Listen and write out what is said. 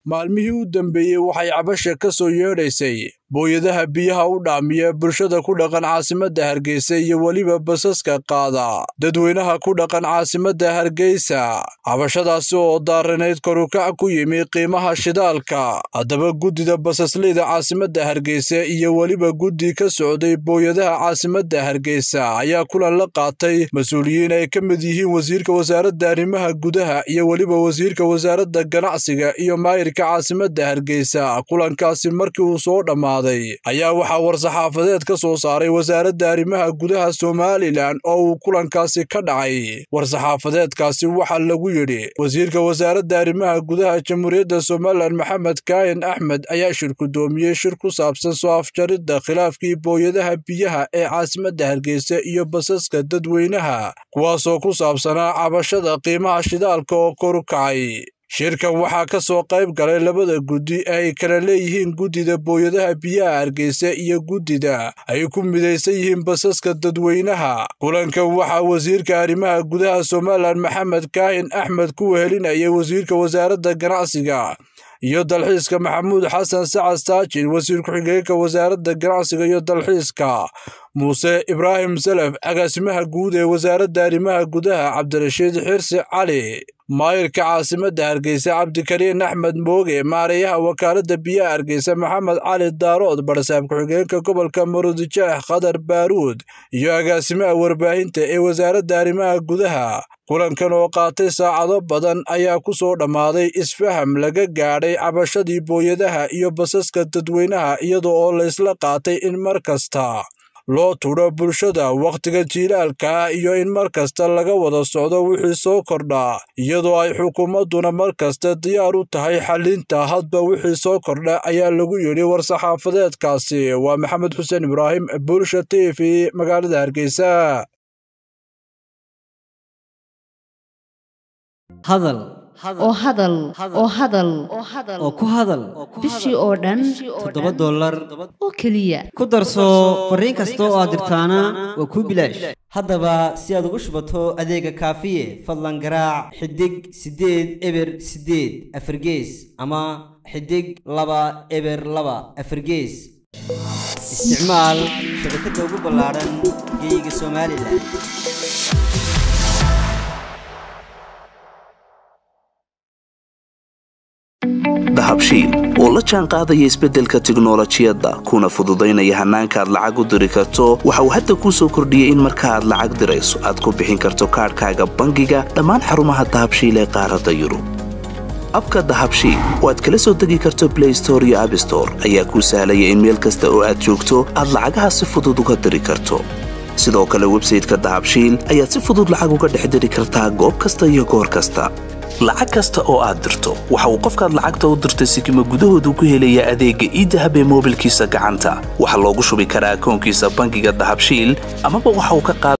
maalmihii u dambeeyey waxay cabasha ka soo yeedhaysay booyadaha biyaha u dhaamiya bulshada ku dhaqan caasimadda Hargeysa iyo weliba basaska qaada dadweynaha ku dhaqan caasimadda Hargeysa. Cabashadaasi oo daaranayd kor u kac ku yimi qiimaha shidaalka. Haddaba guddida basasleyda caasimadda Hargeysa iyo weliba guddi ka socday booyadaha caasimadda Hargeysa ayaa kulan la qaatay mas'uuliyiin ay ka mid yihiin wasiirka wasaaradda arrimaha gudaha iyo weliba wasiirka wasaaradda ganacsiga iyo maayirka caasimadda Hargeysa. Kulankaasi markii uu soo dhamaaday ayaa waxaa war-saxaafadeed ka soo saaray wasaaradda arrimaha gudaha Somaliland oo uu kulankaasi ka dhacay. War-saxaafadeedkaasi waxaa lagu yidhi wasiirka wasaaradda arrimaha gudaha Jamhuuriyadda Somaliland Maxamed Kaahin Axmed ayaa shirkudoomiyey shir ku saabsan soo afjaridda khilaafkii booyadaha biyaha ee caasimadda Hargeysa iyo basaska dadweynaha kuwaasoo ku saabsanaa cabashada qiimaha shidaalka oo kor u kacay. Shirkan waxaa ka soo qayb galay labada guddi ee ay kala leeyihiin guddida booyadaha biyaha Hargeysa iyo guddida ay ku midaysan yihiin basaska dadweynaha. Kulankan waxaa wasiirka arrimaha gudaha Somaliland Maxamed Kaahin Axmed ku wehelinayay wasiirka wasaaradda ganacsiga iyo dalxiiska Maxamuud Xasan Sacad Saajin, wasiir ku-xigeenka wasaaradda ganacsiga iyo dalxiiska Muuse Ibraahim Salaf, agaasimaha guud ee wasaaradda arrimaha gudaha Cabdirashiid Xirsi Cali, maayirka caasimadda Hargeysa Cabdikariin Axmed Mooge, maareeyaha wakaaladda biyaha Hargeysa Maxamed Cali Daarood, barsaab ku-xigeenka gobolka Maroodijeex Khadar Baaruud iyo agaasimaha warbaahinta ee wasaaradda arrimaha gudaha. Kulankan oo qaatay saacado badan ayaa ku soo dhammaaday isfaham laga gaadhay cabashadii booyadaha iyo basaska dadweynaha iyadoo oo la isla qaatay in mar kasta loo tuuro bulshada wakhtiga jiilaalka iyo in mar kasta laga wada socdo wixii soo kordha iyadoo ay xukuumadduna mar kasta diyaar u tahay xalinta hadba wixii soo kordha ayaa lagu yidhi war-saxaafadeedkaasi. Waa Maxamed Xuseen Ibraahim, Bulsha TV, magaalada Hargeysa. hadal oo ku hadal bishii oo dhan $7 oo kaliya ku darso fariin kasta oo aad dirtaana waa ku bilaash. haddaba si aad ugu shubato adeega kaafiye fadlan garaac xidig 8 eber 8 afargees ama xidig 2 eber 2 afargees. isticmaal shabakadda ugu ballaaran geeyiga Somaliland. dahabshiil oo la jaan qaadaya isbeddelka tiknoolajiyadda kuna fududaynaya hannaanka aad lacag u diri karto waxa uu hadda kuu soo kordhiyey in marka aad lacag dirayso aad ku bixin karto kaadhkaaga bangiga dhammaan xarumaha dahabshiil ee qaaradda Yurub. abka dahabshiil oo aad kala soo degi karto Play Store iyo App Store ayaa kuu sahlaya in meel kasta oo aad joogto aad lacagaha si fudud uga diri karto. sidoo kale website-ka dahabshiil ayaad si fudud lacag uga dhex diri kartaa goob kasta iyo goor kasta. lacag kasta oo aad dirto waxa uu qofkaad lacagta u dirtay sikimo gudahoodu ku helayaa adeegga e-dahab ee moobilkiisa gacanta. waxaa loogu shubi karaa akoonkiisa bangiga dahabshiil amaba waxa uu ka